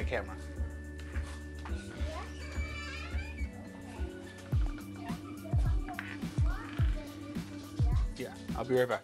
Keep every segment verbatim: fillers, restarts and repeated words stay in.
camera. Yeah, I'll be right back.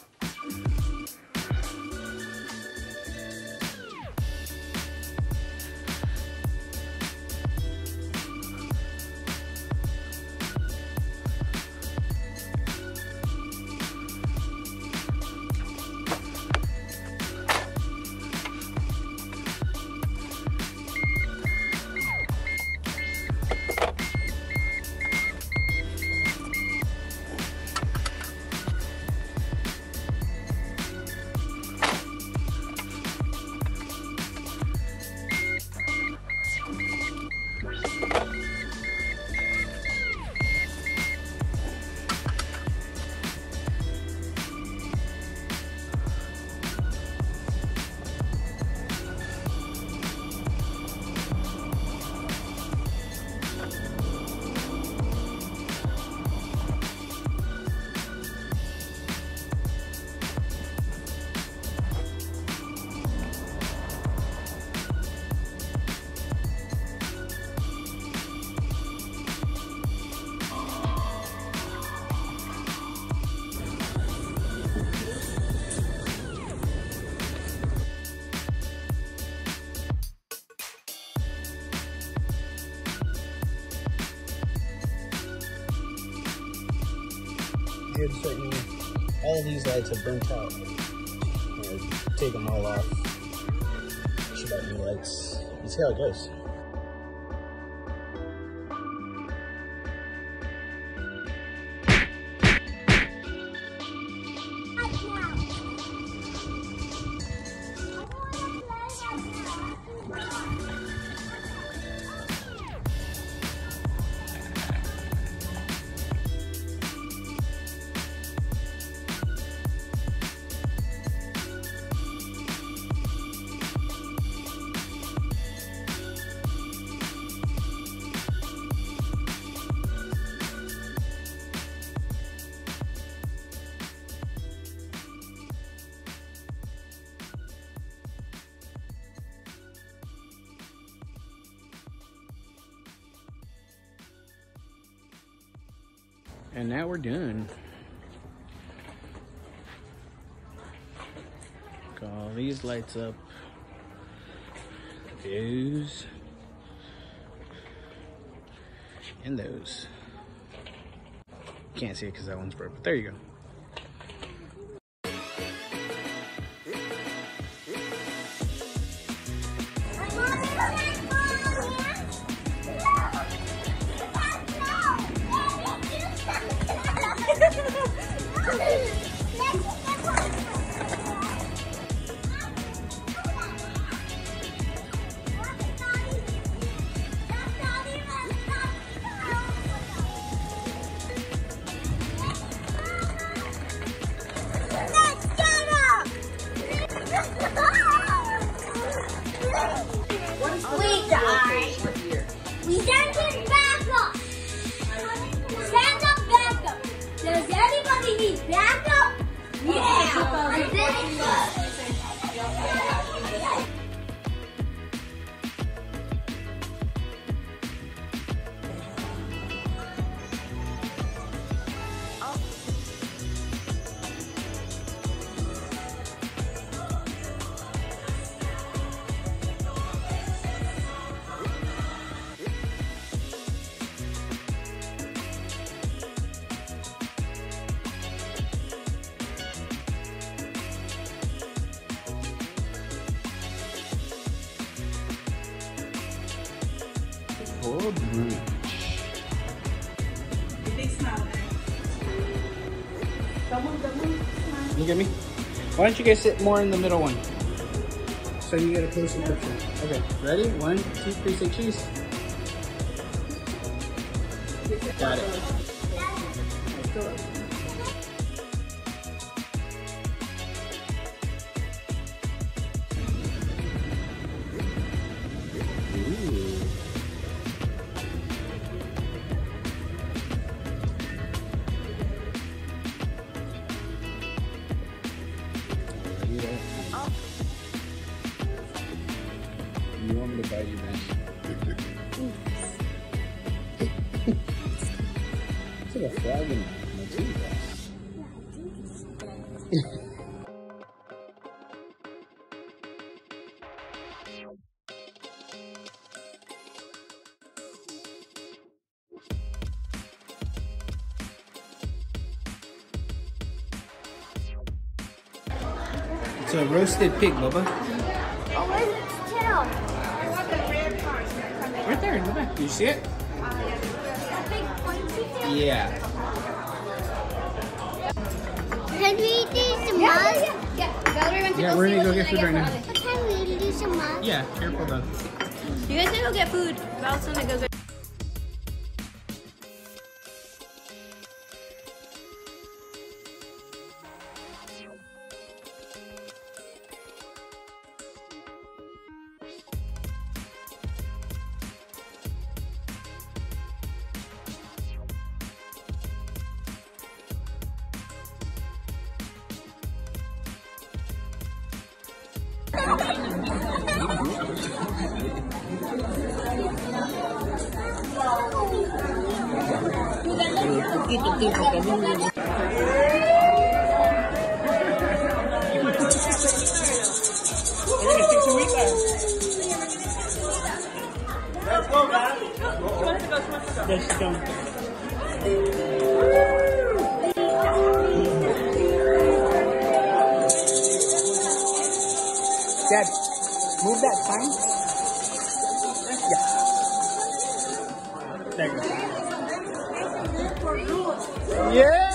Here to certain, all of these lights are burnt out. I'll take them all off. Shoot out new lights and see how it goes. And now we're done. Got all these lights up. Those. And those. Can't see it because that one's broke, but there you go. We die. We stand in backup. Stand up, backup. Does anybody need backup? Yeah. And then it goes. Full bridge. Big smile there. Come on, come on. Look at me. Why don't you guys sit more in the middle one? So you get a closer picture. Okay, ready? One, two, three, say cheese. Got it. You want me to inside you, man. It's like a frog in a tea glass. It's a roasted pig, Bubba. Oh, where's its tail? Right there in the back. You see it? That big pointy tail? Yeah. Can we do some mud? Yeah, Valerie wants to Yeah, go we're see gonna what's go in get food the right now. garden. Can we do some mud? Yeah, careful though. You guys can go get food. Val's gonna go get. Let's go, man. Let's go. Dad, move that sign. Yeah. There you go. Yeah.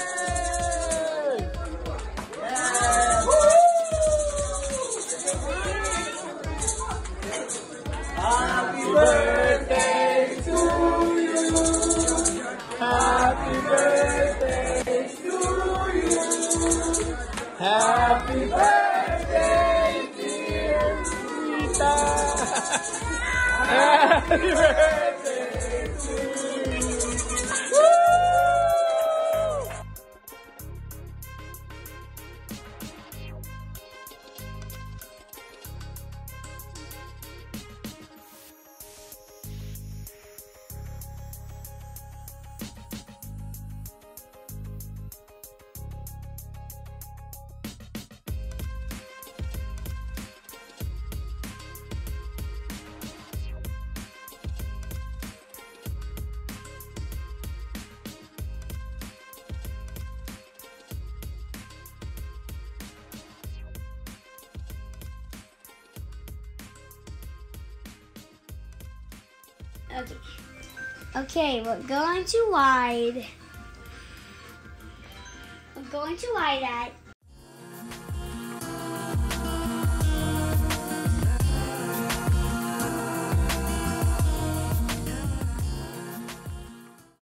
Happy birthday to you. Happy birthday to you. Happy birthday, dear Rita. Happy birthday to you. Woo! Okay. Okay, we're going to wide. We're going to wide at